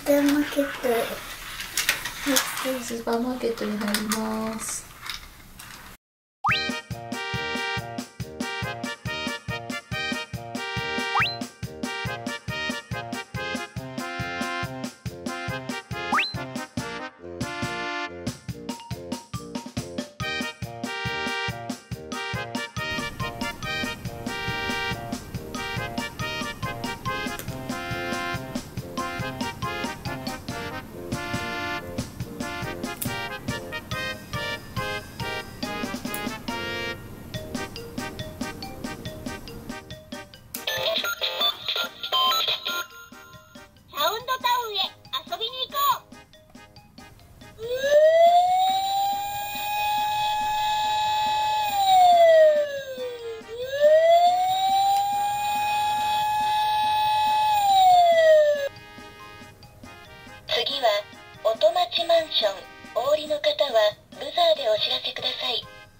ーマーケットへ。はい、 スーパーマーケットに入ります。 次は音町マンション。お降りの方はブザーでお知らせください。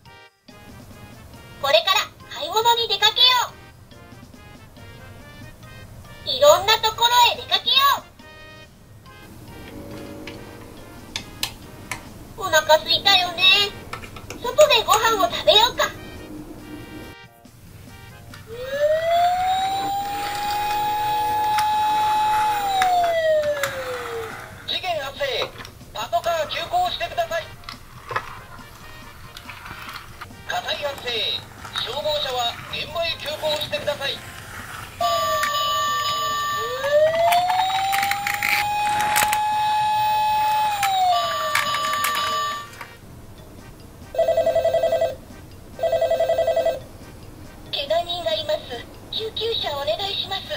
これから買い物に出かけよう。いろんなところへ出かけよう。お腹すいたよね。外でご飯を食べようか。 パトカー急行してください。火災発生。消防車は現場へ急行してください。 怪我人がいます。救急車お願いします。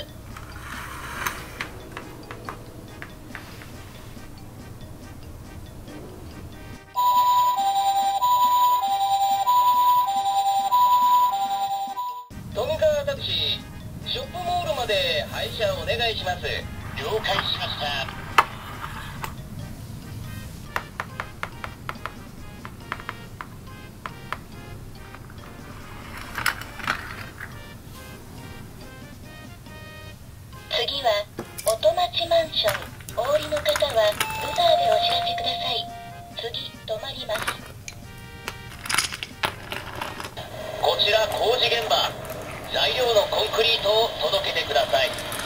タクシー、ショップモールまで配車お願いします。了解しました。 次は音町マンション。お降りの方はブザーでお知らせください。次止まります。 こちら工事現場。材料のコンクリートを届けてください。